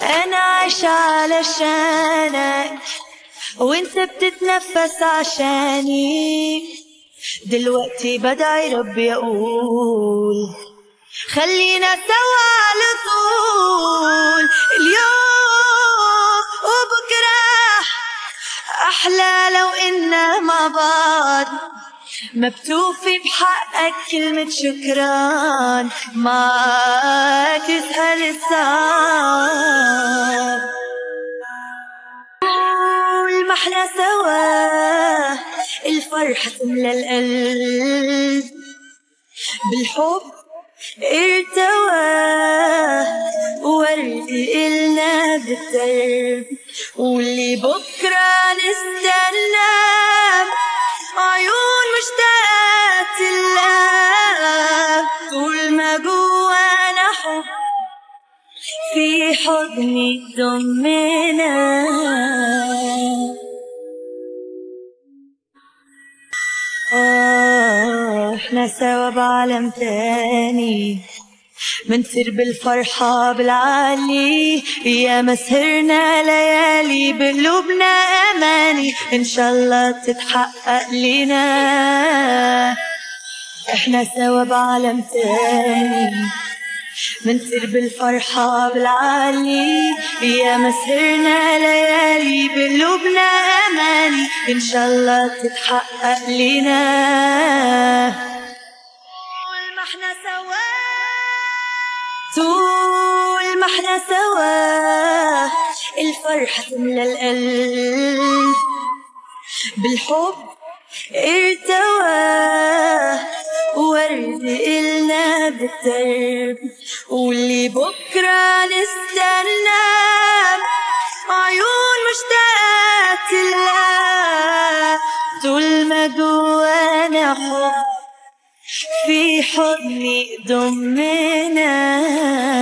أنا عايشة علشانك وانت بتتنفس عشاني. دلوقتي بدعي ربي أقول خلينا سوا على طول. اليوم وبكرة أحلى لو إنا مع بعض. ما بتوفي بحقك كلمة شكران، ما تسهل الصعب. طول ما احنا سوا الفرحة تملى القلب، بالحب ارتوى ورد إلنا بالدرب. واللي بكرة نستنى عيون مشتاقة تلقى. طول ما جوانا حب في حضني تضمنا. احنا سوا بعالم تاني، منطير بالفرحة بالعالي. يا ما سهرنا ليالي بقلوبنا أماني، إن شاء الله تتحقق لينا. احنا سوا بعالم تاني، منطير بالفرحة بالعالي. يا ما سهرنا ليالي بقلوبنا أماني، إن شاء الله تتحقق لينا. طول ما احنا سوا، طول ما احنا سوا الفرحة تملى القلب، بالحب ارتوى ورد إلنا بالدرب. واللي بكرة نستنى عيون مشتاقة تلقى. طول ما جوانا حب في حضني ضمنا.